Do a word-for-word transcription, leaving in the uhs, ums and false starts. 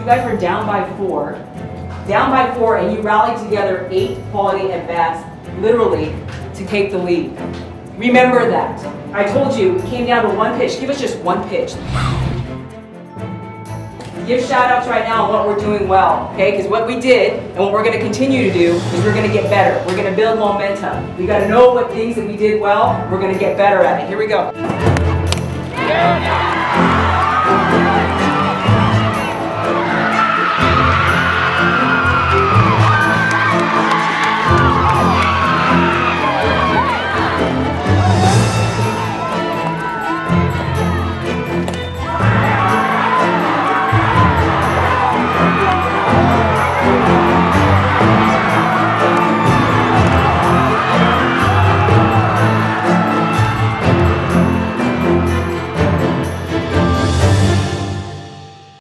you guys were down by four, down by four, and you rallied together eight quality at-bats, literally, to take the lead. Remember that. I told you, it came down to one pitch. Give us just one pitch. Give shout outs right now on what we're doing well, okay? Because what we did and what we're going to continue to do is we're going to get better. We're going to build momentum. We got to know what things that we did well, we're going to get better at it. Here we go.